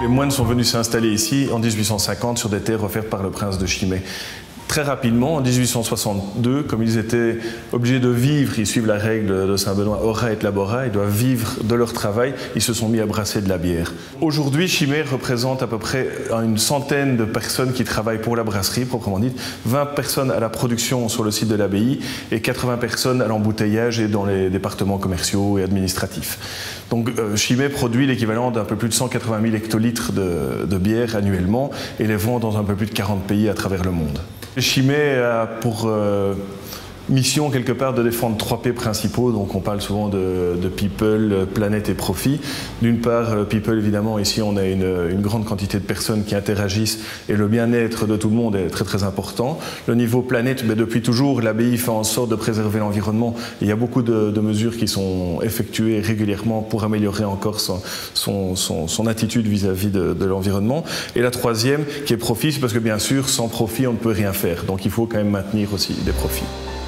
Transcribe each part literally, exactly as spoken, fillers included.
moines sont venus s'installer ici en mille huit cent cinquante sur des terres offertes par le prince de Chimay. Très rapidement, en mille huit cent soixante-deux, comme ils étaient obligés de vivre, ils suivent la règle de Saint-Benoît, ora et labora, ils doivent vivre de leur travail, ils se sont mis à brasser de la bière. Aujourd'hui, Chimay représente à peu près une centaine de personnes qui travaillent pour la brasserie, proprement dite, vingt personnes à la production sur le site de l'abbaye et quatre-vingts personnes à l'embouteillage et dans les départements commerciaux et administratifs. Donc euh, Chimay produit l'équivalent d'un peu plus de cent quatre-vingt mille hectolitres de, de bière annuellement et les vend dans un peu plus de quarante pays à travers le monde. Chimay a pour euh, mission quelque part de défendre trois P principaux, donc on parle souvent de, de people, planète et profit. D'une part, people évidemment, ici on a une, une grande quantité de personnes qui interagissent et le bien-être de tout le monde est très très important. Le niveau planète, ben, depuis toujours, l'abbaye fait en sorte de préserver l'environnement. Il y a beaucoup de, de mesures qui sont effectuées régulièrement pour améliorer encore son, son, son, son attitude vis-à-vis de, de l'environnement. Et la troisième, qui est profit, c'est parce que bien sûr, sans profit, on ne peut rien faire. Donc il faut quand même maintenir aussi des profits.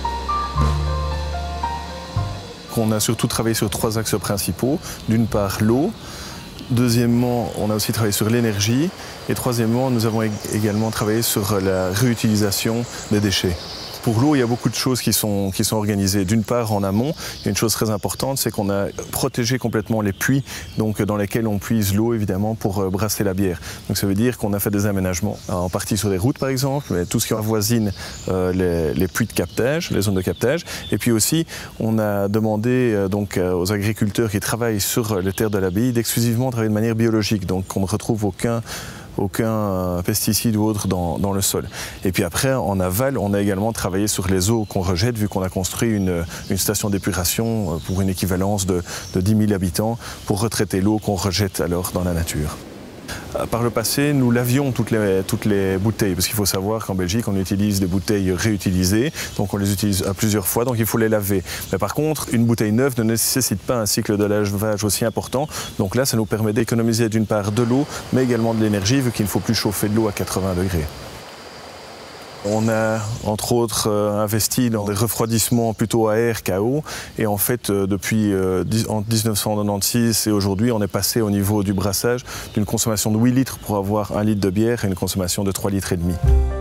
On a surtout travaillé sur trois axes principaux. D'une part, l'eau. Deuxièmement, on a aussi travaillé sur l'énergie. Et troisièmement, nous avons également travaillé sur la réutilisation des déchets. Pour l'eau, il y a beaucoup de choses qui sont, qui sont organisées. D'une part, en amont, il y a une chose très importante, c'est qu'on a protégé complètement les puits donc, dans lesquels on puise l'eau, évidemment, pour brasser la bière. Donc ça veut dire qu'on a fait des aménagements, en partie sur des routes, par exemple, mais tout ce qui avoisine euh, les, les puits de captage, les zones de captage. Et puis aussi, on a demandé euh, donc, aux agriculteurs qui travaillent sur les terres de l'abbaye d'exclusivement travailler de manière biologique, donc qu'on ne retrouve aucun aucun pesticide ou autre dans, dans le sol. Et puis après, en aval, on a également travaillé sur les eaux qu'on rejette, vu qu'on a construit une, une station d'épuration pour une équivalence de, de dix mille habitants pour retraiter l'eau qu'on rejette alors dans la nature. Par le passé, nous lavions toutes les, toutes les bouteilles, parce qu'il faut savoir qu'en Belgique, on utilise des bouteilles réutilisées, donc on les utilise à plusieurs fois, donc il faut les laver. Mais par contre, une bouteille neuve ne nécessite pas un cycle de lavage aussi important, donc là, ça nous permet d'économiser d'une part de l'eau, mais également de l'énergie, vu qu'il ne faut plus chauffer de l'eau à quatre-vingts degrés. On a, entre autres, euh, investi dans des refroidissements plutôt à air qu'à eau. Et en fait, euh, depuis euh, en mille neuf cent quatre-vingt-seize et aujourd'hui, on est passé au niveau du brassage d'une consommation de huit litres pour avoir un litre de bière et une consommation de trois litres et demi.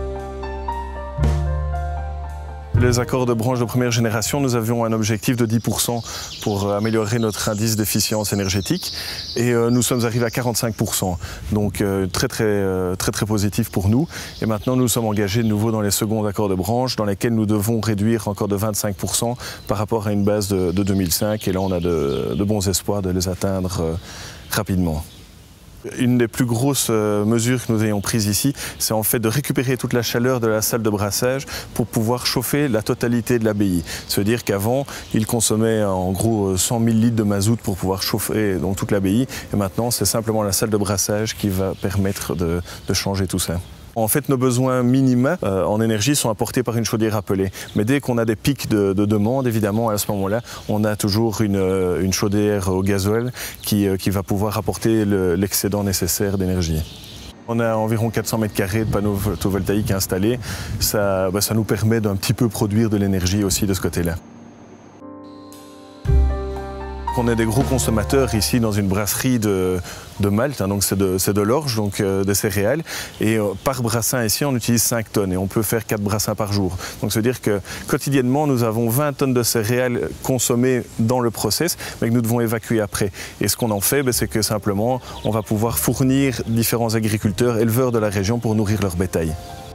Les accords de branche de première génération, nous avions un objectif de dix pour cent pour améliorer notre indice d'efficience énergétique et euh, nous sommes arrivés à quarante-cinq pour cent. Donc euh, très, très, euh, très très positif pour nous. Et maintenant, nous sommes engagés de nouveau dans les seconds accords de branche dans lesquels nous devons réduire encore de vingt-cinq pour cent par rapport à une base de, de deux mille cinq. Et là, on a de, de bons espoirs de les atteindre euh, rapidement. Une des plus grosses mesures que nous ayons prises ici, c'est en fait de récupérer toute la chaleur de la salle de brassage pour pouvoir chauffer la totalité de l'abbaye. C'est-à-dire qu'avant, il consommait en gros cent mille litres de mazout pour pouvoir chauffer donc, toute l'abbaye. Et maintenant, c'est simplement la salle de brassage qui va permettre de, de changer tout ça. En fait, nos besoins minima euh, en énergie sont apportés par une chaudière appelée. Mais dès qu'on a des pics de, de demande, évidemment, à ce moment-là, on a toujours une, une chaudière au gasoil qui, euh, qui va pouvoir apporter le, l'excédent nécessaire d'énergie. On a environ quatre cents mètres carrés de panneaux photovoltaïques installés. Ça, bah, ça nous permet d'un petit peu produire de l'énergie aussi de ce côté-là. On est des gros consommateurs ici dans une brasserie de, de malt, hein, donc c'est de, de l'orge, donc euh, des céréales. Et euh, par brassin ici, on utilise cinq tonnes et on peut faire quatre brassins par jour. Donc ça veut dire que quotidiennement, nous avons vingt tonnes de céréales consommées dans le process, mais que nous devons évacuer après. Et ce qu'on en fait, ben, c'est que simplement, on va pouvoir fournir différents agriculteurs, éleveurs de la région pour nourrir leur bétail.